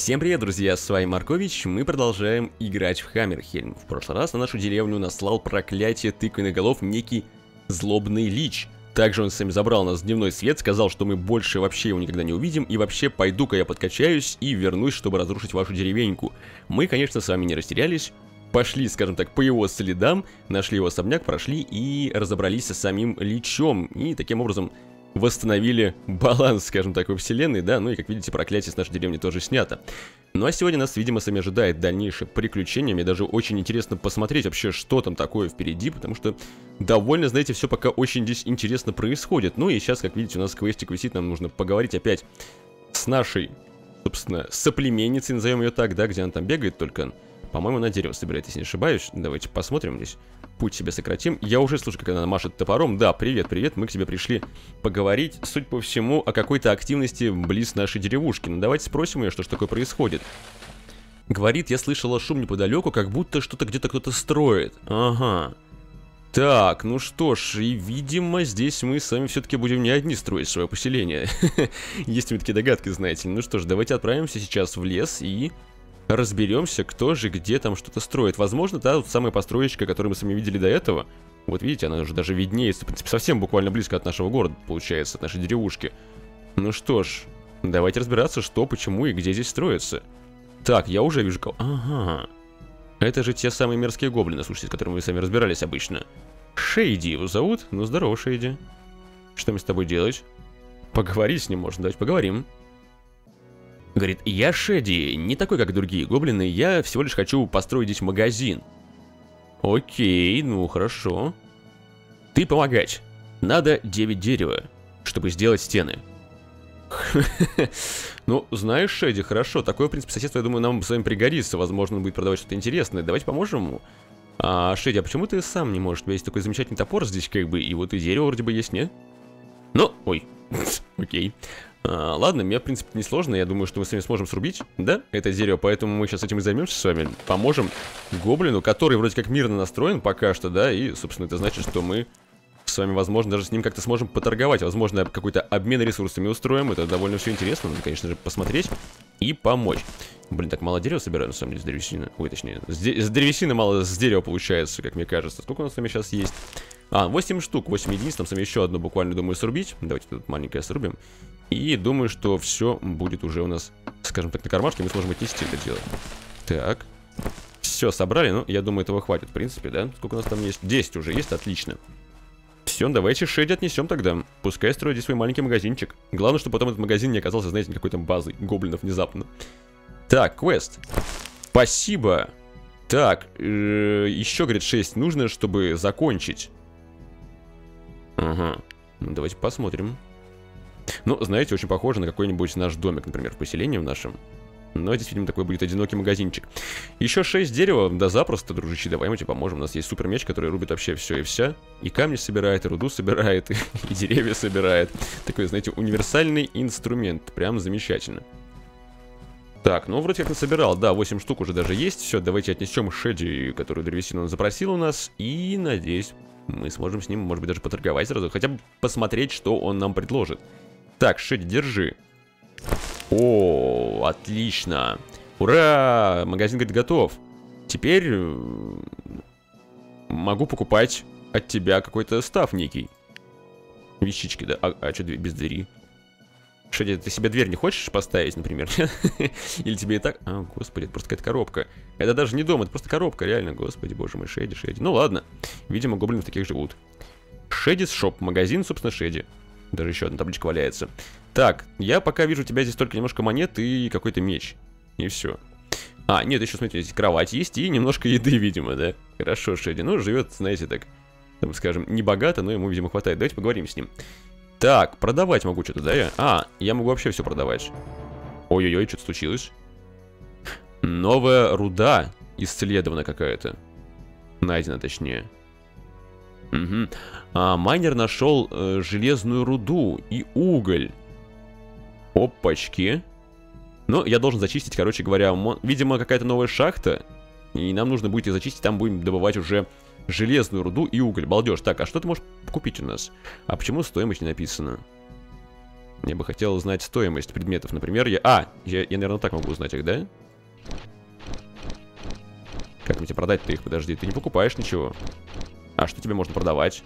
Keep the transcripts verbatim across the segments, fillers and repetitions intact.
Всем привет, друзья, с вами Маркович, мы продолжаем играть в Хаммерхельм. В прошлый раз на нашу деревню наслал проклятие тыквенных голов некий злобный лич. Также он сами забрал нас в дневной свет, сказал, что мы больше вообще его никогда не увидим, и вообще пойду-ка я подкачаюсь и вернусь, чтобы разрушить вашу деревеньку. Мы, конечно, с вами не растерялись, пошли, скажем так, по его следам, нашли его особняк, прошли и разобрались со самим личом, и таким образом восстановили баланс, скажем так, во вселенной, да, ну и, как видите, проклятие с нашей деревни тоже снято. Ну а сегодня нас, видимо, сами ожидает дальнейшее приключение. Мне даже очень интересно посмотреть вообще, что там такое впереди, потому что довольно, знаете, все пока очень здесь интересно происходит. Ну и сейчас, как видите, у нас квестик висит, нам нужно поговорить опять с нашей, собственно, соплеменницей, назовем ее так, да, где она там бегает только. По-моему, на дерево собирает, если не ошибаюсь. Давайте посмотрим здесь. Путь себе сократим. Я уже слышу, как она машет топором. Да, привет, привет. Мы к тебе пришли поговорить, судя по всему, о какой-то активности близ нашей деревушки. Ну, давайте спросим ее, что ж такое происходит. Говорит, я слышала шум неподалеку, как будто что-то где-то кто-то строит. Ага. Так, ну что ж, и, видимо, здесь мы с вами все-таки будем не одни строить свое поселение. Есть у меня такие догадки, знаете. Ну что ж, давайте отправимся сейчас в лес и разберемся, кто же где там что-то строит. Возможно, та вот самая построечка, которую мы с вами видели до этого. Вот видите, она уже даже виднеется, в принципе, совсем буквально близко от нашего города, получается, от нашей деревушки. Ну что ж, давайте разбираться, что, почему и где здесь строится. Так, я уже вижу кого. Ага. Это же те самые мерзкие гоблины, слушайте, с которыми мы сами разбирались обычно. Шейди его зовут? Ну здорово, Шейди. Что мне с тобой делать? Поговорить с ним можно, давайте поговорим. Говорит, я Шеди, не такой, как другие гоблины, я всего лишь хочу построить здесь магазин. Окей, ну хорошо. Ты помогач. Надо девять дерева, чтобы сделать стены. Ну, знаешь, Шеди, хорошо, такое, в принципе, соседство, я думаю, нам с вами пригодится. Возможно, он будет продавать что-то интересное. Давайте поможем ему. А, Шеди, а почему ты сам не можешь? У тебя есть такой замечательный топор здесь, как бы, и вот и дерево вроде бы есть, нет? Ну, ой, окей. А, ладно, мне, в принципе, не сложно. Я думаю, что мы с вами сможем срубить, да, это дерево. Поэтому мы сейчас этим и займемся с вами. Поможем гоблину, который вроде как мирно настроен пока что, да. И, собственно, это значит, что мы с вами, возможно, даже с ним как-то сможем поторговать. Возможно, какой-то обмен ресурсами устроим. Это довольно все интересно. Надо, конечно же, посмотреть и помочь. Блин, так мало дерева собираю, на самом деле, с древесины. Ой, точнее, с, де с древесины мало с дерева получается, как мне кажется. Сколько у нас с вами сейчас есть? А, восемь штук, восемь единиц. Там с вами еще одну буквально, думаю, срубить. Давайте тут маленькое срубим. И думаю, что все будет уже у нас, скажем так, на кармашке. Мы сможем отнести это дело. Так. Все, собрали. Ну, я думаю, этого хватит, в принципе, да? Сколько у нас там есть? десять уже есть, отлично. Все, давайте Шеди отнесем тогда. Пускай строит здесь свой маленький магазинчик. Главное, чтобы потом этот магазин не оказался, знаете, какой-то базой гоблинов внезапно. Так, квест. Спасибо. Так, э, еще, говорит, шесть нужно, чтобы закончить. Ага. Ну, давайте посмотрим. Ну, знаете, очень похоже на какой-нибудь наш домик, например, в поселении в нашем. Но здесь, видимо, такой будет одинокий магазинчик. Еще шесть дерева, да запросто, дружище, давай мы тебе поможем. У нас есть супер меч, который рубит вообще все и вся. И камни собирает, и руду собирает, и, и деревья собирает. Такой, знаете, универсальный инструмент. Прям замечательно. Так, ну вроде как насобирал, да, восемь штук уже даже есть. Все, давайте отнесем Шеди, которую древесину он запросил у нас. И, надеюсь, мы сможем с ним, может быть, даже поторговать сразу. Хотя бы посмотреть, что он нам предложит. Так, Шеди, держи. О, отлично. Ура! Магазин, говорит, готов. Теперь могу покупать от тебя какой-то став некий. Вещички, да. А, а что без двери? Шеди, ты себе дверь не хочешь поставить, например? Или тебе и так... А, господи, это просто какая-то коробка. Это даже не дом, это просто коробка, реально. Господи, боже мой, Шеди, Шеди. Ну ладно. Видимо, гоблины в таких живут. Шедис шоп. Магазин, собственно, Шеди. Даже еще одна табличка валяется. Так, я пока вижу у тебя здесь только немножко монет и какой-то меч. И все. А, нет, еще, смотрите, здесь кровать есть и немножко еды, видимо, да? Хорошо, Шеди. Ну, живет, знаете, так, там, скажем, не богато, но ему, видимо, хватает. Давайте поговорим с ним. Так, продавать могу что-то, да, я? А, я могу вообще все продавать. Ой-ой-ой, что-то случилось. Новая руда исследована какая-то. Найдена, точнее. Угу. А, майнер нашел э, железную руду и уголь. Опачки. Ну, я должен зачистить, короче говоря, видимо, какая-то новая шахта. И нам нужно будет ее зачистить, там будем добывать уже железную руду и уголь. Балдеж. Так, а что ты можешь купить у нас? А почему стоимость не написана? Мне бы хотелось знать стоимость предметов. Например, я... А, я, я наверное, так могу узнать их, да? Как мне тебе продать-то их? Подожди, ты не покупаешь ничего. А что тебе можно продавать?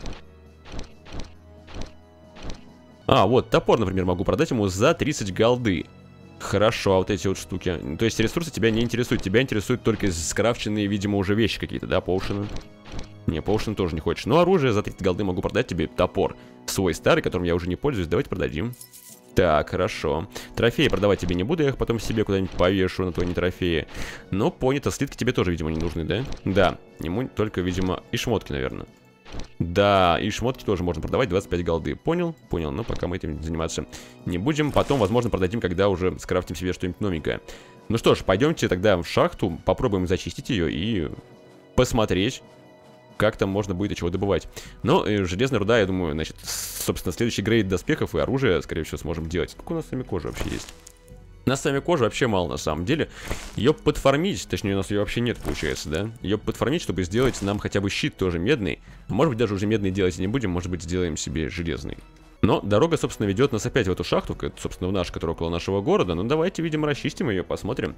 А, вот, топор, например, могу продать ему за тридцать голды. Хорошо, а вот эти вот штуки. То есть ресурсы тебя не интересуют. Тебя интересуют только скрафченные, видимо, уже вещи какие-то, да, поушены? Не, поушены тоже не хочешь. Но оружие за тридцать голды могу продать тебе. Топор свой старый, которым я уже не пользуюсь. Давайте продадим. Так, хорошо. Трофеи продавать тебе не буду, я их потом себе куда-нибудь повешу на твои не трофеи. Но понято, слитки тебе тоже, видимо, не нужны, да? Да, ему только, видимо, и шмотки, наверное. Да, и шмотки тоже можно продавать, двадцать пять голды. Понял? Понял, но пока мы этим заниматься не будем. Потом, возможно, продадим, когда уже скрафтим себе что-нибудь новенькое. Ну что ж, пойдемте тогда в шахту, попробуем зачистить ее и посмотреть, как там можно будет и чего добывать. Но э, железная руда, я думаю, значит, собственно, следующий грейд доспехов и оружия, скорее всего, сможем делать. Сколько у нас с вами кожи вообще есть? У нас с вами кожи вообще мало, на самом деле. Ее подформить, точнее, у нас ее вообще нет, получается, да? Ее подформить, чтобы сделать нам хотя бы щит тоже медный. Может быть, даже уже медный делать не будем, может быть, сделаем себе железный. Но дорога, собственно, ведет нас опять в эту шахту, собственно, в наш, которая около нашего города. Ну, давайте, видимо, расчистим ее, посмотрим.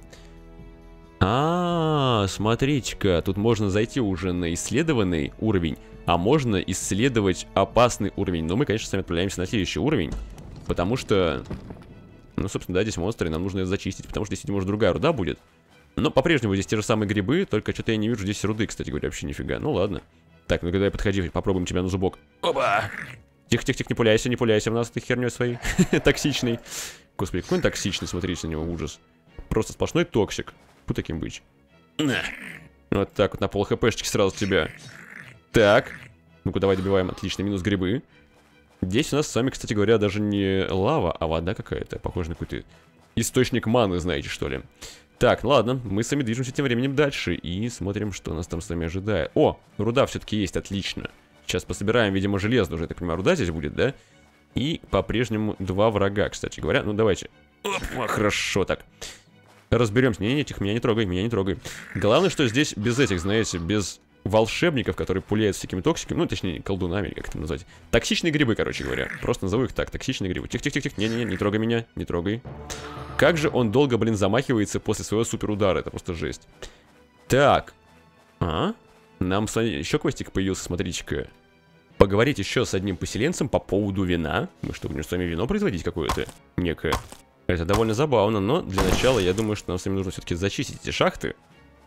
А, -а, -а смотрите-ка, тут можно зайти уже на исследованный уровень, а можно исследовать опасный уровень. Но мы, конечно, сами отправляемся на следующий уровень, потому что, ну, собственно, да, здесь монстры, нам нужно их зачистить, потому что здесь, может, другая руда будет. Но по-прежнему здесь те же самые грибы, только что-то я не вижу здесь руды, кстати говоря, вообще нифига. Ну, ладно. Так, ну, когда я подходи, попробуем тебя на зубок. Опа! Тихо-тихо-тихо, не пуляйся, не пуляйся в нас этой херней своей. Токсичный. Господи, какой он токсичный, смотрите на него, ужас. Просто сплошной токсик. Фу, таким быть. Вот так вот на пол хпшечки сразу тебя. Так. Ну-ка, давай добиваем. Отлично, минус грибы. Здесь у нас с вами, кстати говоря, даже не лава, а вода какая-то. Похоже на какой-то источник маны, знаете, что ли. Так, ладно, мы с вами движемся тем временем дальше и смотрим, что нас там с вами ожидает. О, руда все-таки есть, отлично. Сейчас пособираем, видимо, железную уже, я так понимаю, руда здесь будет, да? И по-прежнему два врага, кстати говоря. Ну, давайте. Опа, хорошо так. Разберемся. Не-не-не, тихо, меня не трогай, меня не трогай. Главное, что здесь без этих, знаете, без волшебников, которые пуляют всякими токсиками, ну, точнее, колдунами, или как это назвать. Токсичные грибы, короче говоря. Просто назову их так, токсичные грибы. Тихо-тихо-тихо, не-не-не, не трогай меня, не трогай. Как же он долго, блин, замахивается после своего суперудара, это просто жесть. Так. А? Нам с вами еще квестик появился, смотрите-ка. Поговорить еще с одним поселенцем по поводу вина. Мы что, будем с вами вино производить какое-то? Некое. Это довольно забавно, но для начала я думаю, что нам с вами нужно все-таки зачистить эти шахты.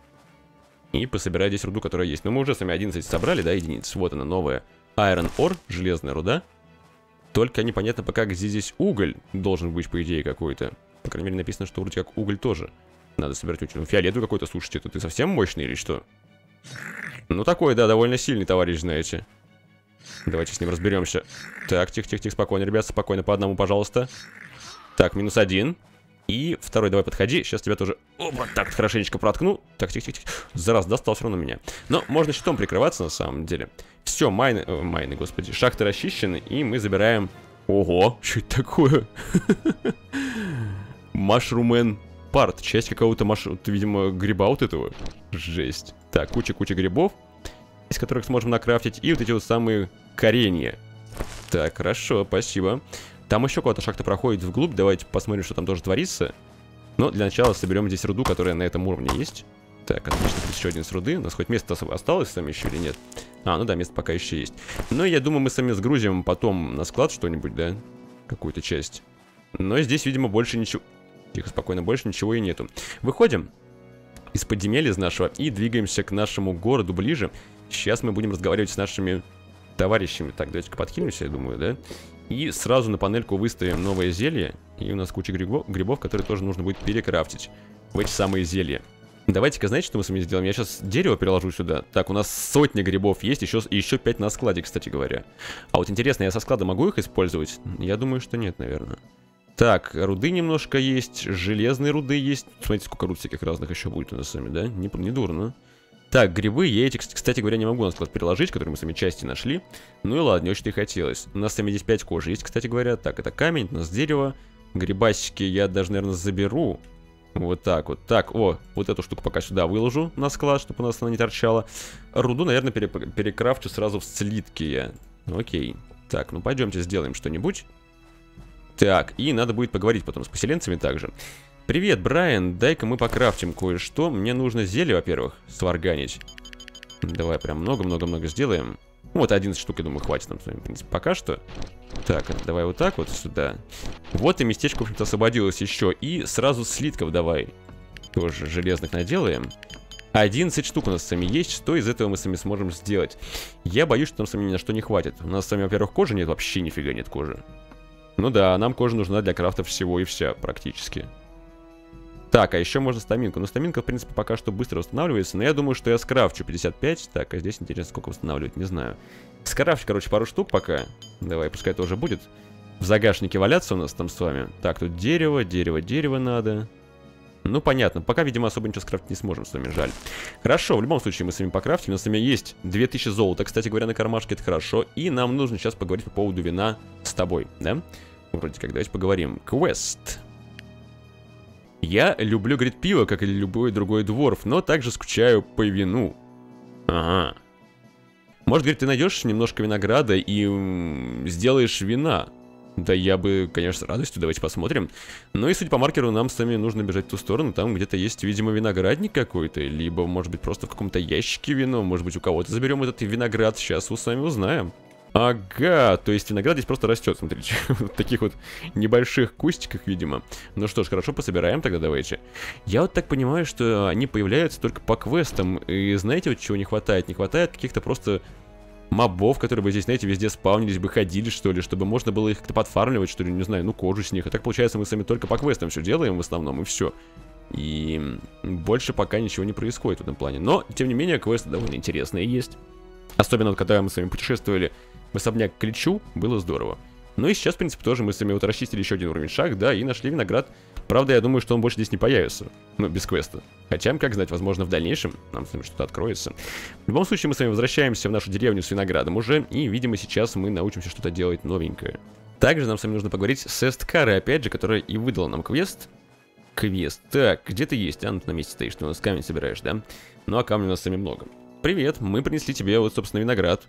И пособирать здесь руду, которая есть. Но мы уже с вами одиннадцать собрали, да, единиц. Вот она, новая. Iron Ore, железная руда. Только непонятно пока, где здесь уголь должен быть, по идее, какой-то. По крайней мере, написано, что вроде как уголь тоже надо собирать. Ну, фиолетовый какой-то, слушайте, это ты совсем мощный или что? Ну, такой, да, довольно сильный товарищ, знаете. Давайте с ним разберемся. Так, тихо-тихо-тихо, спокойно, ребят, спокойно, по одному, пожалуйста. Так, минус один. И второй, давай подходи, сейчас тебя тоже, опа, так, хорошенечко проткну. Так, тихо-тихо-тихо, зараз достал все равно меня. Но можно щитом прикрываться, на самом деле. Все, майны, э, майны, господи, шахты расчищены, и мы забираем... Ого, что это такое? Машрумен парт, часть какого-то, маш... видимо, гриба вот этого. Жесть. Так, куча-куча грибов, из которых сможем накрафтить, и вот эти вот самые коренья. Так, хорошо, спасибо. Там еще куда-то шахта проходит вглубь, давайте посмотрим, что там тоже творится. Но для начала соберем здесь руду, которая на этом уровне есть. Так, отлично, тут еще один с руды. У нас хоть место осталось с вами еще или нет? А, ну да, место пока еще есть. Но я думаю, мы сами сгрузим потом на склад что-нибудь, да? Какую-то часть. Но здесь, видимо, больше ничего... Тихо, спокойно, больше ничего и нету. Выходим из подземелья из нашего и двигаемся к нашему городу ближе. Сейчас мы будем разговаривать с нашими товарищами. Так, давайте-ка подкинемся, я думаю, да? И сразу на панельку выставим новое зелье. И у нас куча грибов, грибов, которые тоже нужно будет перекрафтить в эти самые зелья. Давайте-ка, знаете, что мы с вами сделаем? Я сейчас дерево переложу сюда. Так, у нас сотня грибов есть, еще, еще пять на складе, кстати говоря. А вот интересно, я со склада могу их использовать? Я думаю, что нет, наверное. Так, руды немножко есть, железные руды есть. Смотрите, сколько руд всяких разных еще будет у нас с вами, да? Не, не дурно. Так, грибы я эти, кстати говоря, не могу на склад переложить, которые мы сами части нашли. Ну и ладно, не очень-то и хотелось. У нас с вами здесь пять кожи есть, кстати говоря. Так, это камень, у нас дерево. Грибасики я даже, наверное, заберу. Вот так вот. Так, о, вот эту штуку пока сюда выложу на склад, чтобы у нас она не торчала. Руду, наверное, пере перекрафчу сразу в слитки я. Окей. Так, ну пойдемте сделаем что-нибудь. Так, и надо будет поговорить потом с поселенцами также. Привет, Брайан, дай-ка мы покрафтим кое-что. Мне нужно зелье, во-первых, сварганить. Давай прям много-много-много сделаем. Вот одиннадцать штук, я думаю, хватит нам с вами, в принципе, пока что. Так, давай вот так вот сюда. Вот и местечко, в общем-то, освободилось еще. И сразу слитков давай тоже железных наделаем. одиннадцать штук у нас с вами есть. Что из этого мы с вами сможем сделать? Я боюсь, что нам с вами ни на что не хватит. У нас с вами, во-первых, кожи нет, вообще нифига нет кожи. Ну да, нам кожа нужна для крафта всего и вся, практически. Так, а еще можно стаминку. Но стаминка, в принципе, пока что быстро восстанавливается. Но я думаю, что я скрафчу пятьдесят пять. Так, а здесь интересно, сколько восстанавливать, не знаю. Скрафчу, короче, пару штук пока. Давай, пускай это уже будет. В загашнике валяться у нас там с вами. Так, тут дерево, дерево, дерево надо. Ну, понятно. Пока, видимо, особо ничего скрафтить не сможем с вами, жаль. Хорошо, в любом случае мы с вами покрафтим. У нас с вами есть две тысячи золота, кстати говоря, на кармашке. Это хорошо. И нам нужно сейчас поговорить по поводу вина с тобой, да? Вроде как, давайте поговорим. Квест. Я люблю, говорит, пиво, как и любой другой дворф, но также скучаю по вину. Ага. Может, говорит, ты найдешь немножко винограда и м, сделаешь вина? Да я бы, конечно, с радостью, давайте посмотрим. Ну и, судя по маркеру, нам с вами нужно бежать в ту сторону. Там где-то есть, видимо, виноградник какой-то. Либо, может быть, просто в каком-то ящике вино. Может быть, у кого-то заберем этот виноград. Сейчас мы с вами узнаем. Ага, то есть виноград здесь просто растет, смотрите, в таких вот небольших кустиках, видимо. Ну что ж, хорошо, пособираем тогда, давайте. Я вот так понимаю, что они появляются только по квестам. И знаете, вот чего не хватает? Не хватает каких-то просто мобов, которые бы здесь, знаете, везде спаунились бы, ходили, что ли, чтобы можно было их как-то подфармливать, что ли, не знаю, ну, кожу с них. А так, получается, мы с вами только по квестам все делаем в основном, и все. И больше пока ничего не происходит в этом плане. Но, тем не менее, квесты довольно интересные есть. Особенно, когда мы с вами путешествовали в особняк к Личу, было здорово. Ну и сейчас, в принципе, тоже мы с вами вот расчистили еще один уровень шаг, да, и нашли виноград. Правда, я думаю, что он больше здесь не появится. Ну, без квеста. Хотя, как знать, возможно, в дальнейшем нам с вами что-то откроется. В любом случае, мы с вами возвращаемся в нашу деревню с виноградом уже, и, видимо, сейчас мы научимся что-то делать новенькое. Также нам с вами нужно поговорить с Эсткарой, опять же, которая и выдала нам квест. Квест. Так, где ты есть? А, ну, ты на месте стоишь, ты у нас камень собираешь, да? Ну, а камней у нас с вами много. Привет, мы принесли тебе вот, собственно, виноград.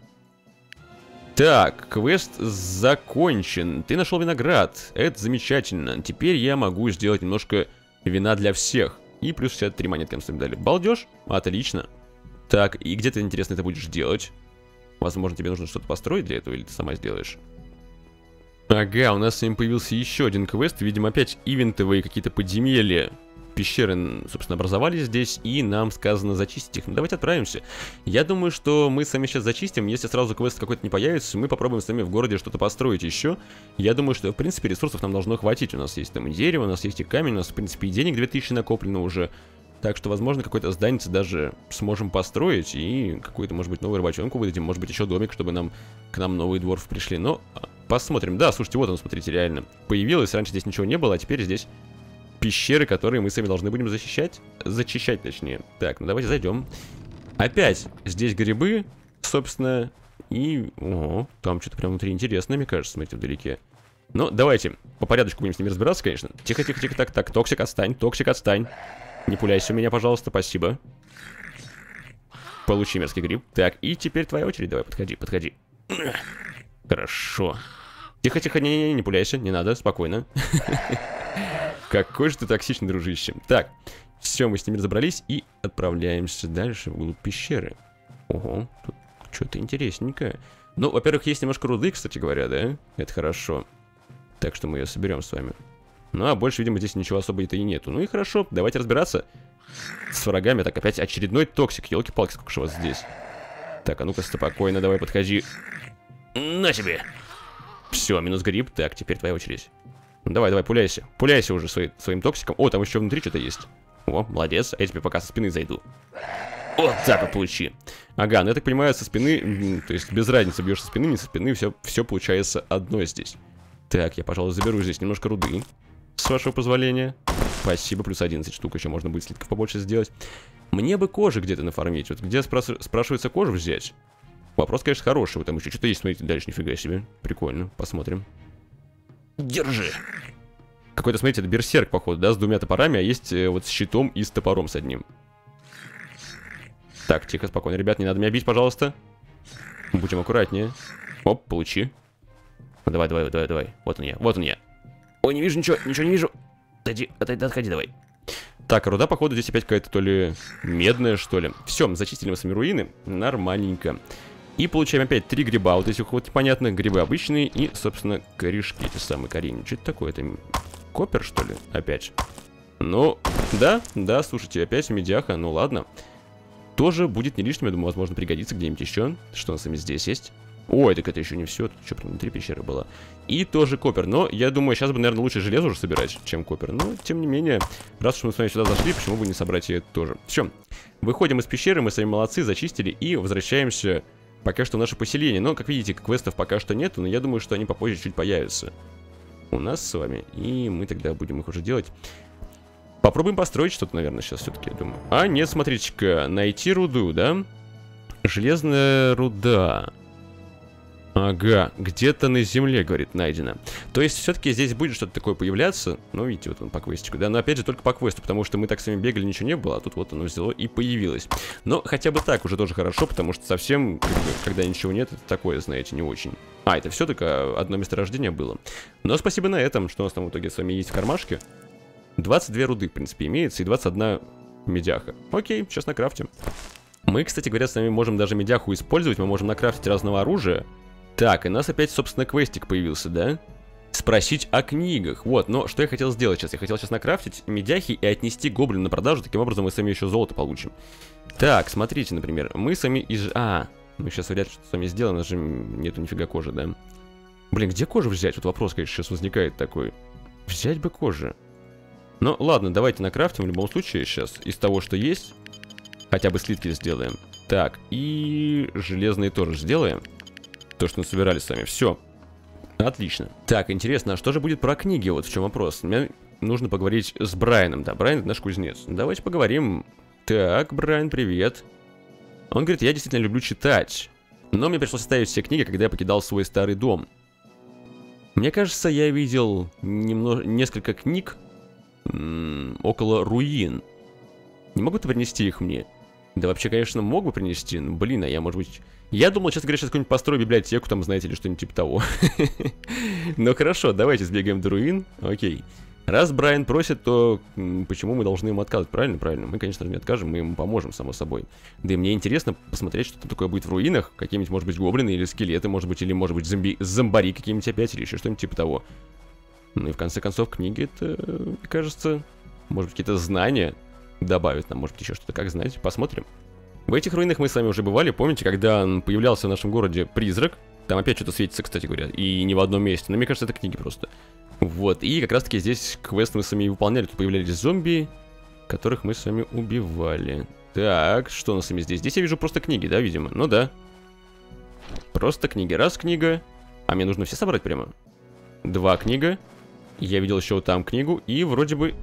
Так, квест закончен. Ты нашел виноград. Это замечательно. Теперь я могу сделать немножко вина для всех. И плюс шестьдесят три монетки нам с вами дали. Балдеж? Отлично. Так, и где ты, интересно, это будешь делать? Возможно, тебе нужно что-то построить для этого, или ты сама сделаешь? Ага, у нас с вами появился еще один квест. Видимо, опять ивентовые какие-то подземелья. Пещеры, собственно, образовались здесь, и нам сказано зачистить их. Ну, давайте отправимся. Я думаю, что мы сами сейчас зачистим. Если сразу квест какой-то не появится, мы попробуем с вами в городе что-то построить еще. Я думаю, что, в принципе, ресурсов нам должно хватить. У нас есть там и дерево, у нас есть и камень, у нас, в принципе, и денег две тысячи накоплено уже. Так что, возможно, какое-то здание даже сможем построить, и какую-то, может быть, новую рыбачонку выдадим, может быть, еще домик, чтобы нам к нам новые дворфы пришли. Но посмотрим. Да, слушайте, вот он, смотрите, реально появилось. Раньше здесь ничего не было, а теперь здесь пещеры, которые мы с вами должны будем защищать. Зачищать, точнее. Так, ну давайте зайдем. Опять здесь грибы, собственно. И... О, там что-то прям внутри интересное, мне кажется, смотрите, вдалеке. Ну, давайте по порядочку будем с ними разбираться, конечно. Тихо, тихо, тихо, так, так, токсик, отстань, токсик, отстань. Не пуляйся у меня, пожалуйста, спасибо. Получи мерзкий гриб. Так, и теперь твоя очередь, давай, подходи, подходи. Хорошо. Тихо, тихо, не-не-не, не пуляйся, не надо, спокойно. Какой же ты токсичный, дружище. Так, все, мы с ними разобрались и отправляемся дальше вглубь пещеры. Ого, тут что-то интересненькое. Ну, во-первых, есть немножко руды, кстати говоря, да? Это хорошо. Так что мы ее соберем с вами. Ну, а больше, видимо, здесь ничего особо-то и нету. Ну и хорошо, давайте разбираться с врагами. Так, опять очередной токсик. Елки-палки, сколько же вас здесь. Так, а ну-ка, спокойно, давай, подходи. На тебе. Все, минус гриб. Так, теперь твоя очередь. Давай, давай, пуляйся. Пуляйся уже свои, своим токсиком. О, там еще внутри что-то есть. О, молодец. А я тебе пока со спины зайду. Вот так вот получи. Ага, ну я так понимаю, со спины, то есть без разницы, бьешь со спины, не со спины, все, все получается одно здесь. Так, я, пожалуй, заберу здесь немножко руды. С вашего позволения. Спасибо, плюс одиннадцать штук, еще можно будет слитков побольше сделать. Мне бы кожи где-то нафармить. Вот где спрас... спрашивается кожу взять? Вопрос, конечно, хороший. Вот там еще что-то есть, смотрите, дальше, нифига себе. Прикольно, посмотрим. Держи. Какой-то, смотрите, это берсерк, походу, да, с двумя топорами, а есть э, вот с щитом и с топором с одним. Так, тихо, спокойно, ребят, не надо меня бить, пожалуйста. Будем аккуратнее. Оп, получи. Давай, давай, давай, давай. Вот он я, вот он я. Ой, не вижу ничего, ничего не вижу. Отойди, отойди, отходи давай. Так, руда, походу, здесь опять какая-то то ли медная, что ли. Все, зачистили мы с вами руины. Нормальненько. И получаем опять три гриба, вот этих вот непонятных. Грибы обычные и, собственно, корешки, эти самые коренья. Что это такое? Это копер, что ли? Опять. Ну, да, да, слушайте, опять медяха, ну ладно. Тоже будет не лишним, я думаю, возможно, пригодится где-нибудь еще. Что у нас с вами здесь есть? Ой, так это еще не все, тут еще прям внутри пещеры было. И тоже копер, но я думаю, сейчас бы, наверное, лучше железо уже собирать, чем копер. Но, тем не менее, раз уж мы с вами сюда зашли, почему бы не собрать и это тоже. Все, выходим из пещеры, мы с вами молодцы, зачистили и возвращаемся пока что в наше поселение. Но, как видите, квестов пока что нету, но я думаю, что они попозже чуть появятся у нас с вами, и мы тогда будем их уже делать. Попробуем построить что-то, наверное, сейчас все-таки, я думаю. А, нет, смотрите-ка, найти руду, да? Железная руда. Ага, где-то на земле, говорит, найдено. То есть, все-таки здесь будет что-то такое появляться. Ну, видите, вот он по квестику, да? Но, опять же, только по квесту, потому что мы так с вами бегали, ничего не было, а тут вот оно взяло и появилось. Но хотя бы так уже тоже хорошо, потому что совсем, как бы, когда ничего нет, это такое, знаете, не очень. А, это все только одно месторождение было. Но спасибо на этом, что у нас там в итоге с вами есть в кармашке. двадцать две руды, в принципе, имеется, и двадцать одна медяха. Окей, сейчас накрафтим. Мы, кстати говоря, с вами можем даже медяху использовать, мы можем накрафтить разного оружия. Так, и у нас опять, собственно, квестик появился, да? Спросить о книгах. Вот, но что я хотел сделать сейчас? Я хотел сейчас накрафтить медяхи и отнести гоблину на продажу. Таким образом мы с вами еще золото получим. Так, смотрите, например, мы с вами из... А, мы сейчас вряд ли что-то с вами сделаем, у нас же нету нифига кожи, да? Блин, где кожу взять? Вот вопрос, конечно, сейчас возникает такой. Взять бы кожи. Ну, ладно, давайте накрафтим в любом случае сейчас из того, что есть. Хотя бы слитки сделаем. Так, и железные тоже сделаем. То, что мы собирали с вами. Все. Отлично. Так, интересно, а что же будет про книги? Вот в чем вопрос. Мне нужно поговорить с Брайаном. Да, Брайан — это наш кузнец. Давайте поговорим. Так, Брайан, привет. Он говорит, я действительно люблю читать. Но мне пришлось оставить все книги, когда я покидал свой старый дом. Мне кажется, я видел немного, несколько книг м-м, около руин. Не могу ты принести их мне? Да вообще, конечно, мог бы принести, но, блин, а я, может быть... Я думал, честно говоря, сейчас какую-нибудь построю библиотеку, там, знаете, или что-нибудь типа того. Ну хорошо, давайте сбегаем до руин. Окей. Раз Брайан просит, то почему мы должны ему отказывать? Правильно? Правильно. Мы, конечно, не откажем, мы ему поможем, само собой. Да и мне интересно посмотреть, что такое будет в руинах. Какие-нибудь, может быть, гоблины или скелеты, может быть, или, может быть, зомби... зомбари какие-нибудь опять, или еще что-нибудь типа того. Ну и в конце концов, книги, это, мне кажется, может быть, какие-то знания добавят нам, может быть, еще что-то, как знать, посмотрим. В этих руинах мы с вами уже бывали, помните, когда появлялся в нашем городе призрак? Там опять что-то светится, кстати говоря, и не в одном месте, но мне кажется, это книги просто. Вот, и как раз-таки здесь квест мы с вами выполняли, тут появлялись зомби, которых мы с вами убивали. Так, что у нас с вами здесь? Здесь я вижу просто книги, да, видимо? Ну да. Просто книги. Раз книга. А мне нужно все собрать прямо? Два книга. Я видел еще вот там книгу, и вроде бы...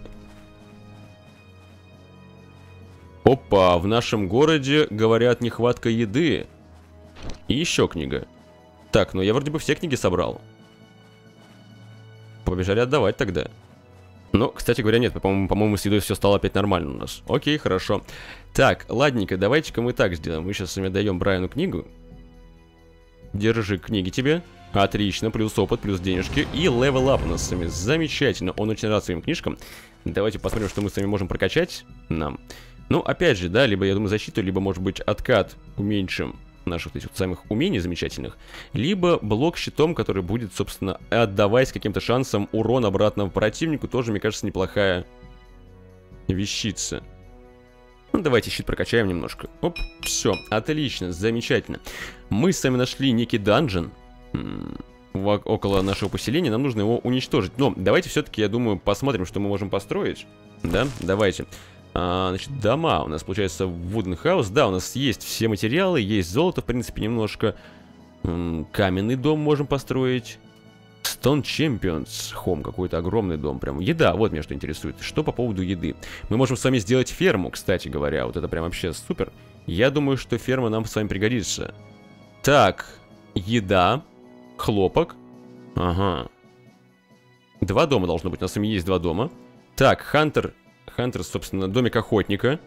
Опа, в нашем городе, говорят, нехватка еды. И еще книга. Так, ну я вроде бы все книги собрал. Побежали отдавать тогда. Ну, кстати говоря, нет, по-моему, по-моему, с едой все стало опять нормально у нас. Окей, хорошо. Так, ладненько, давайте-ка мы так сделаем. Мы сейчас с вами даем Брайану книгу. Держи книги тебе. Отлично, плюс опыт, плюс денежки. И левел ап у нас с вами замечательно. Он очень рад своим книжкам. Давайте посмотрим, что мы с вами можем прокачать нам. Ну, опять же, да, либо, я думаю, защиту, либо, может быть, откат уменьшим наших вот этих вот самых умений замечательных, либо блок щитом, который будет, собственно, отдавать с каким-то шансом урон обратно противнику, тоже, мне кажется, неплохая вещица. Ну, давайте щит прокачаем немножко. Оп, все, отлично, замечательно. Мы с вами нашли некий данжен около нашего поселения, нам нужно его уничтожить. Но давайте все-таки, я думаю, посмотрим, что мы можем построить. Да, давайте. А, значит, дома у нас, получается, Wooden House. Да, у нас есть все материалы, есть золото, в принципе, немножко. М-м, каменный дом можем построить. Stone Champions Home, какой-то огромный дом прям. Еда, вот меня что интересует. Что по поводу еды? Мы можем с вами сделать ферму, кстати говоря. Вот это прям вообще супер. Я думаю, что ферма нам с вами пригодится. Так, еда, хлопок. Ага. Два дома должно быть, у нас с вами есть два дома. Так, Хантер... Хантер, собственно, домик охотника.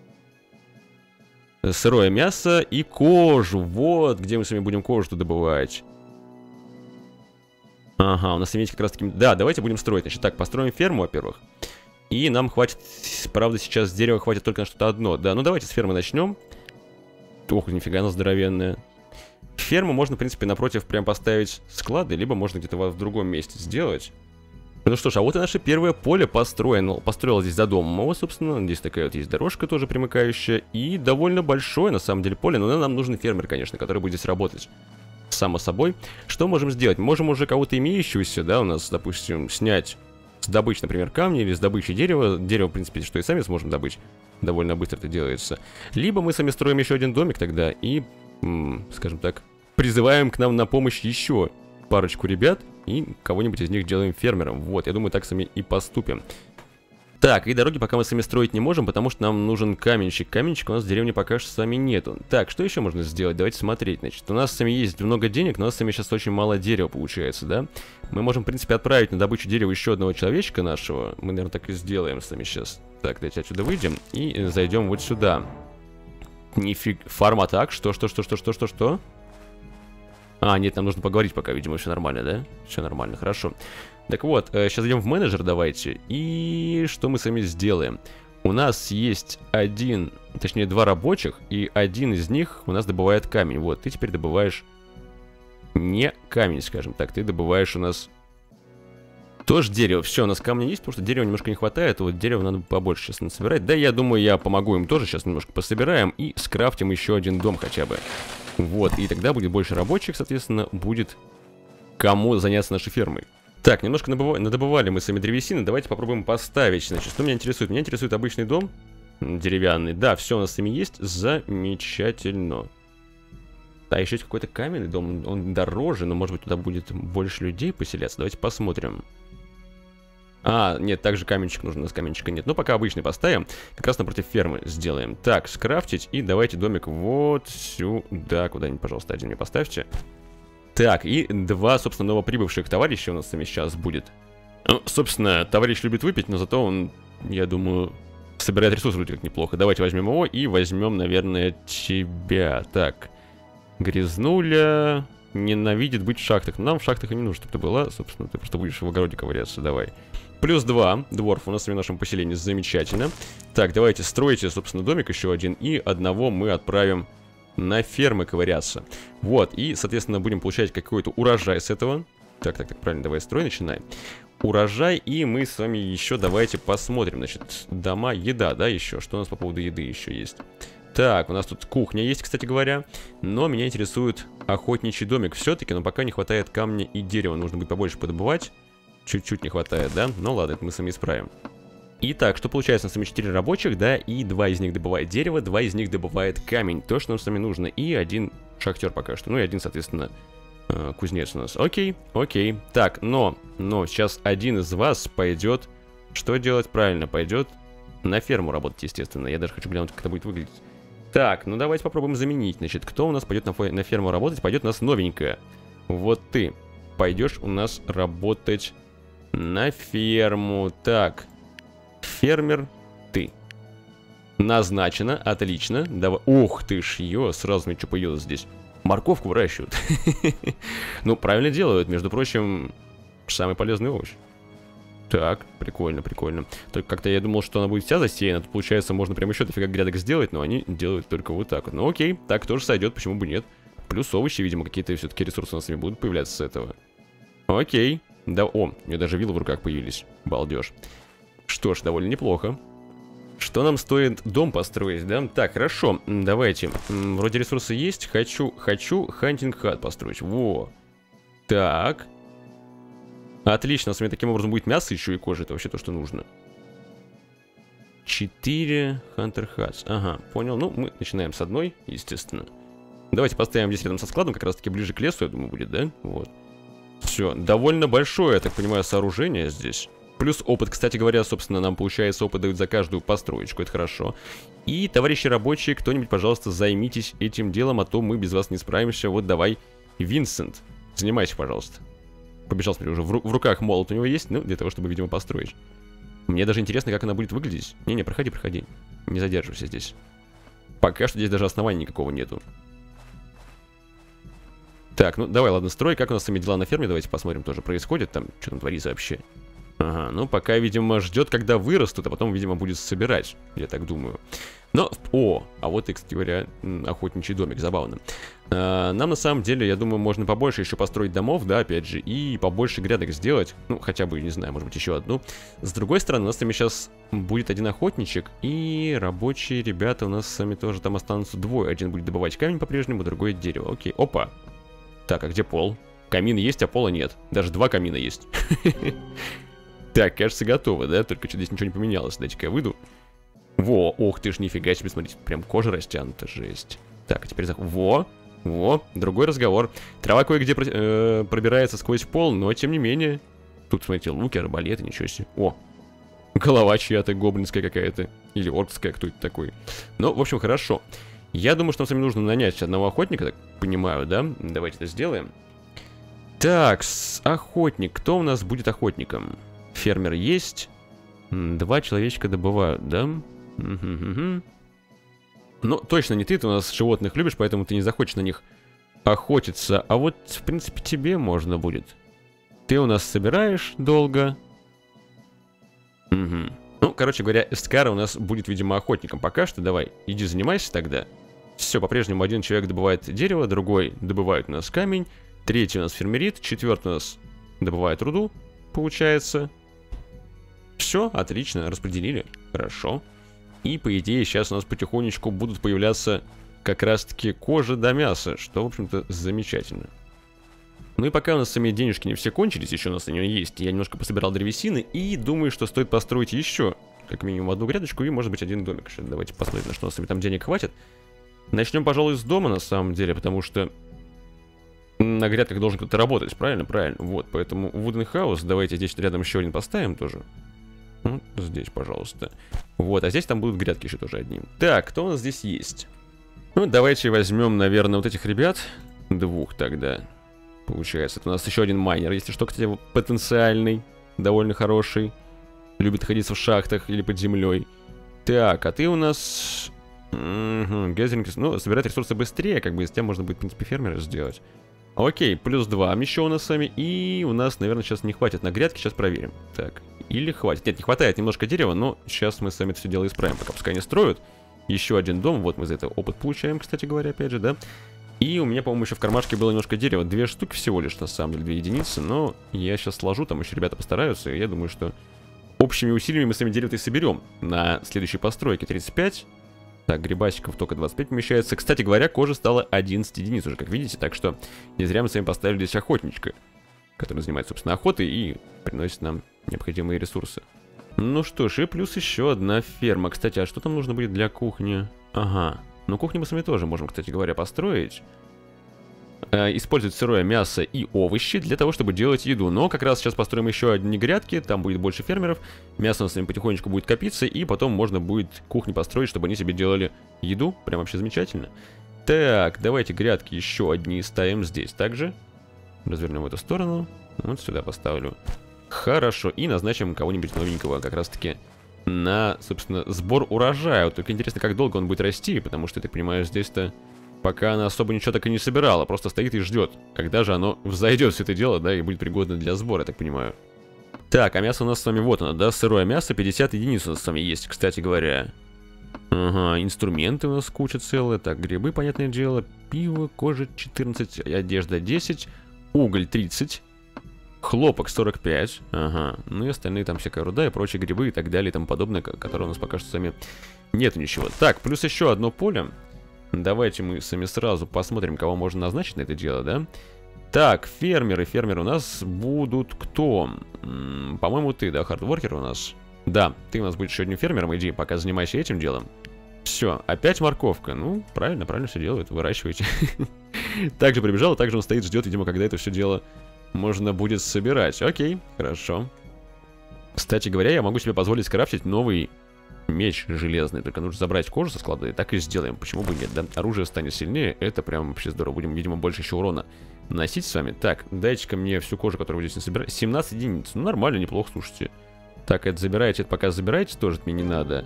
Сырое мясо и кожу. Вот, где мы с вами будем кожу добывать. Ага, у нас имеется как раз таки... Да, давайте будем строить. Значит, так, построим ферму, во-первых. И нам хватит... Правда, сейчас дерева хватит только на что-то одно. Да, ну давайте с фермы начнем. Ох, нифига она здоровенная. Ферму можно, в принципе, напротив прям поставить склады, либо можно где-то в другом месте сделать. Ну что ж, а вот и наше первое поле построено. Построил здесь за домом. Вот, собственно, здесь такая вот есть дорожка тоже примыкающая. И довольно большое, на самом деле, поле. Но нам нужен фермер, конечно, который будет здесь работать. Само собой. Что можем сделать? Можем уже кого-то имеющегося, да, у нас, допустим, снять с добычи, например, камни или с добычи дерева. Дерево, в принципе, что и сами сможем добыть. Довольно быстро это делается. Либо мы сами строим еще один домик тогда и, скажем так, призываем к нам на помощь еще парочку ребят и кого-нибудь из них делаем фермером. Вот, я думаю, так сами и поступим. Так, и дороги пока мы сами строить не можем, потому что нам нужен каменщик. Каменщик у нас в деревне пока что сами нету. Так, что еще можно сделать? Давайте смотреть. Значит, у нас сами есть много денег, но у нас сами сейчас очень мало дерева получается, да? Мы можем, в принципе, отправить на добычу дерева еще одного человечка нашего. Мы, наверное, так и сделаем сами сейчас. Так, давайте отсюда выйдем и зайдем вот сюда. Нифиг... Фарма так, что, что, что, что, что, что, что? А, нет, нам нужно поговорить пока, видимо, все нормально, да? Все нормально, хорошо. Так вот, сейчас идем в менеджер, давайте. И что мы сами сделаем? У нас есть один, точнее, два рабочих, и один из них у нас добывает камень. Вот, ты теперь добываешь не камень, скажем так, ты добываешь у нас тоже дерево. Все, у нас камня есть, потому что дерева немножко не хватает, вот дерева надо побольше сейчас насобирать. Да, я думаю, я помогу им тоже, сейчас немножко пособираем и скрафтим еще один дом хотя бы. Вот, и тогда будет больше рабочих, соответственно, будет кому заняться нашей фермой. Так, немножко набыв... надобывали мы сами древесины, давайте попробуем поставить. Значит, что меня интересует? Меня интересует обычный дом деревянный. Да, все у нас сами есть, замечательно. Да, еще есть какой-то каменный дом, он дороже, но может быть туда будет больше людей поселяться. Давайте посмотрим. А, нет, также каменчик нужен, у нас каменчика нет. Но пока обычный поставим, как раз напротив фермы сделаем. Так, скрафтить, и давайте домик вот сюда, куда-нибудь, пожалуйста, один мне поставьте. Так, и два, собственно, новоприбывших товарища у нас сами сейчас будет. Ну, собственно, товарищ любит выпить, но зато он, я думаю, собирает ресурсы вроде как неплохо. Давайте возьмем его и возьмем, наверное, тебя. Так, грязнуля ненавидит быть в шахтах. Но нам в шахтах и не нужно, чтобы ты была, собственно, ты просто будешь в огороде ковыряться, давай. Плюс два, дворф у нас в нашем поселении, замечательно. Так, давайте стройте, собственно, домик еще один, и одного мы отправим на фермы ковыряться. Вот, и, соответственно, будем получать какой-то урожай с этого. Так, так, так, правильно, давай строй начинаем. Урожай, и мы с вами еще давайте посмотрим. Значит, дома, еда, да, еще. Что у нас по поводу еды еще есть? Так, у нас тут кухня есть, кстати говоря. Но меня интересует охотничий домик все-таки, но пока не хватает камня и дерева. Нужно будет побольше подобывать. Чуть-чуть не хватает, да? Ну ладно, это мы сами исправим. Итак, что получается? У нас сами четыре рабочих, да, и два из них добывает дерево, два из них добывает камень, то, что нам сами нужно, и один шахтер пока что, ну и один, соответственно, кузнец у нас. Окей, окей. Так, но, но сейчас один из вас пойдет, что делать правильно? Пойдет на ферму работать, естественно. Я даже хочу глянуть, как это будет выглядеть. Так, ну давайте попробуем заменить. Значит, кто у нас пойдет на, на ферму работать? Пойдет у нас новенькая. Вот ты пойдешь у нас работать на ферму. Так. Фермер, ты. Назначено, отлично. Давай. Ух ты ж, ё, сразу мне что появилось здесь. Морковку выращивают. Ну, правильно делают, между прочим, самый полезный овощ. Так, прикольно, прикольно. Только как-то я думал, что она будет вся засеяна. Тут, получается, можно прям еще дофига грядок сделать, но они делают только вот так вот. Ну, окей, так тоже сойдет, почему бы нет. Плюс овощи, видимо, какие-то все-таки ресурсы у нас с ними будут появляться с этого. Окей. Да, о, у меня даже вилы в руках появились. Балдеж. Что ж, довольно неплохо. Что нам стоит дом построить, да? Так, хорошо, давайте. Вроде ресурсы есть. Хочу, хочу хантинг хат построить. Во. Так. Отлично, у нас таким образом будет мясо еще и кожа. Это вообще то, что нужно. четыре хантер хатс. Ага, понял. Ну, мы начинаем с одной, естественно. Давайте поставим здесь рядом со складом, как раз таки ближе к лесу, я думаю, будет, да? Вот. Все, довольно большое, я так понимаю, сооружение здесь. Плюс опыт, кстати говоря, собственно, нам получается опыт дают за каждую построечку, это хорошо. И, товарищи рабочие, кто-нибудь, пожалуйста, займитесь этим делом, а то мы без вас не справимся. Вот давай, Винсент, занимайся, пожалуйста. Побежал, смотри, уже в, ру в руках молот у него есть, ну, для того, чтобы, видимо, построить. Мне даже интересно, как она будет выглядеть. Не-не, проходи, проходи, не задерживайся здесь. Пока что здесь даже основания никакого нету. Так, ну давай, ладно, строй. Как у нас с этими дела на ферме? Давайте посмотрим, тоже происходит там. Что там творится вообще? Ага, ну пока, видимо, ждет, когда вырастут, а потом, видимо, будет собирать. Я так думаю. Но, о, а вот и, кстати говоря, охотничий домик, забавно. А, нам, на самом деле, я думаю, можно побольше еще построить домов, да, опять же, и побольше грядок сделать. Ну, хотя бы, не знаю, может быть, еще одну. С другой стороны, у нас с вами сейчас будет один охотничек, и рабочие ребята у нас с вами тоже там останутся двое. Один будет добывать камень по-прежнему, другой дерево. Окей, опа. Так, а где пол? Камин есть, а пола нет. Даже два камина есть. Так, кажется, готово, да? Только что здесь ничего не поменялось. Дайте-ка я выйду. Во, ох ты ж, нифига себе, смотрите, прям кожа растянута, жесть. Так, а теперь зах... Во, во, другой разговор. Трава кое-где про... э, пробирается сквозь пол, но тем не менее. Тут, смотрите, луки, арбалеты, ничего себе. О, голова чья-то гоблинская какая-то. Или оркская, кто это такой. Ну, в общем, хорошо. Я думаю, что нам с вами нужно нанять одного охотника, так понимаю, да? Давайте это сделаем. Так, охотник. Кто у нас будет охотником? Фермер есть. Два человечка добывают, да? Угу-угу. Ну, точно не ты, ты у нас животных любишь, поэтому ты не захочешь на них охотиться. А вот, в принципе, тебе можно будет. Ты у нас собираешь долго. Угу. Ну, короче говоря, Эскара у нас будет, видимо, охотником. Пока что давай, иди занимайся тогда. Все, по-прежнему один человек добывает дерево, другой добывает у нас камень, третий у нас фермерит, четвертый у нас добывает руду, получается. Все, отлично, распределили. Хорошо. И, по идее, сейчас у нас потихонечку будут появляться как раз-таки кожа до мяса, что, в общем-то, замечательно. Ну и пока у нас сами денежки не все кончились, еще у нас они есть, я немножко пособирал древесины и думаю, что стоит построить еще, как минимум, одну грядочку и, может быть, один домик. Сейчас давайте посмотрим, на что у нас там денег хватит. Начнем, пожалуй, с дома, на самом деле, потому что на грядках должен кто-то работать, правильно? Правильно. Вот, поэтому Wooden House, давайте здесь рядом еще один поставим тоже. Вот здесь, пожалуйста. Вот, а здесь там будут грядки еще тоже одни. Так, кто у нас здесь есть? Ну, давайте возьмем, наверное, вот этих ребят. Двух тогда. Получается, это у нас еще один майнер, если что, кстати, потенциальный, довольно хороший. Любит находиться в шахтах или под землей. Так, а ты у нас... Угу, Гезеринг, ну, собирать ресурсы быстрее, как бы из тебя можно будет, в принципе, фермера сделать. Окей, плюс два еще у нас с вами. И у нас, наверное, сейчас не хватит на грядки, сейчас проверим. Так, или хватит. Нет, не хватает немножко дерева, но сейчас мы с вами это все дело исправим, пока пускай не строят. Еще один дом, вот мы за это опыт получаем, кстати говоря, опять же, да. И у меня, по-моему, еще в кармашке было немножко дерева. Две штуки всего лишь, на самом деле, две единицы. Но я сейчас сложу, там еще ребята постараются. И я думаю, что общими усилиями мы с вами дерево-то и соберем на следующей постройке. тридцать пять. Так, грибасиков только двадцать пять помещается. Кстати говоря, кожа стала одиннадцать единиц уже, как видите. Так что не зря мы с вами поставили здесь охотничка, который занимается, собственно, охотой и приносит нам необходимые ресурсы. Ну что ж, и плюс еще одна ферма. Кстати, а что там нужно будет для кухни? Ага. Ну, кухню мы с вами тоже можем, кстати говоря, построить. Э, использовать сырое мясо и овощи для того, чтобы делать еду. Но как раз сейчас построим еще одни грядки, там будет больше фермеров. Мясо у нас с вами потихонечку будет копиться, и потом можно будет кухню построить, чтобы они себе делали еду. Прям вообще замечательно. Так, давайте грядки еще одни ставим здесь также. Развернем в эту сторону. Вот сюда поставлю. Хорошо, и назначим кого-нибудь новенького как раз-таки на, собственно, сбор урожая. Вот только интересно, как долго он будет расти, потому что, я так понимаю, здесь-то пока она особо ничего так и не собирала, просто стоит и ждет, когда же оно взойдет все это дело, да, и будет пригодно для сбора, я так понимаю. Так, а мясо у нас с вами вот оно, да, сырое мясо, пятьдесят единиц у нас с вами есть, кстати говоря. Ага, инструменты у нас куча целая, так, грибы, понятное дело, пиво, кожа четырнадцать, одежда десять, уголь тридцать. Хлопок сорок пять, ага, ну и остальные там всякая руда и прочие грибы и так далее и тому подобное, которые у нас пока что сами нет ничего. Так, плюс еще одно поле. Давайте мы сами сразу посмотрим, кого можно назначить на это дело, да? Так, фермеры, фермеры у нас будут кто? По-моему, ты, да, хардворкер у нас? Да, ты у нас будешь еще одним фермером, иди, пока занимайся этим делом. Все, опять морковка, ну, правильно, правильно все делают, выращивайте. Также прибежал, также он стоит, ждет, видимо, когда это все дело можно будет собирать. Окей, хорошо. Кстати говоря, я могу себе позволить скрафтить новый меч железный. Только нужно забрать кожу со склада, и так и сделаем. Почему бы нет, да? Оружие станет сильнее, это прям вообще здорово. Будем, видимо, больше еще урона носить с вами. Так, дайте-ка мне всю кожу, которую вы здесь не собираете. семнадцать единиц, ну нормально, неплохо, слушайте. Так, это забираете, это пока забираете, тоже это мне не надо.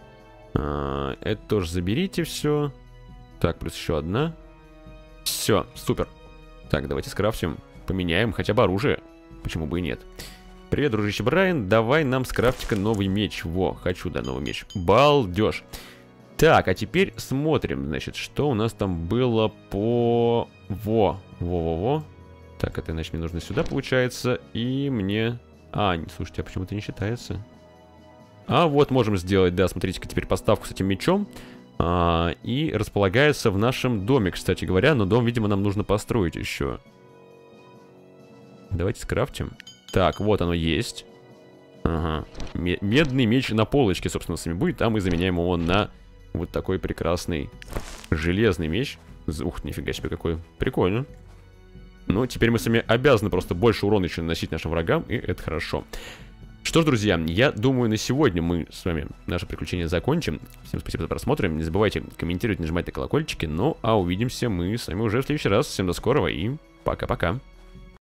а, Это тоже заберите все. Так, плюс еще одна. Все, супер. Так, давайте скрафтим. Поменяем хотя бы оружие. Почему бы и нет. Привет, дружище Брайан. Давай нам скрафтика новый меч. Во, хочу, да, новый меч. Балдеж. Так, а теперь смотрим, значит, что у нас там было по... Во, во-во-во. Так, это, значит, мне нужно сюда, получается. И мне... А, не, слушайте, а почему-то не считается. А вот можем сделать, да, смотрите-ка теперь поставку с этим мечом. А, и располагается в нашем доме, кстати говоря. Но дом, видимо, нам нужно построить еще. Давайте скрафтим. Так, вот оно есть. Ага. Медный меч на полочке, собственно, с вами будет. А мы заменяем его на вот такой прекрасный железный меч. Ух, нифига себе какой. Прикольно. Ну, теперь мы с вами обязаны просто больше урона еще наносить нашим врагам, и это хорошо. Что ж, друзья, я думаю, на сегодня мы с вами наше приключение закончим. Всем спасибо за просмотр. Не забывайте комментировать, нажимать на колокольчики. Ну, а увидимся мы с вами уже в следующий раз. Всем до скорого и пока-пока.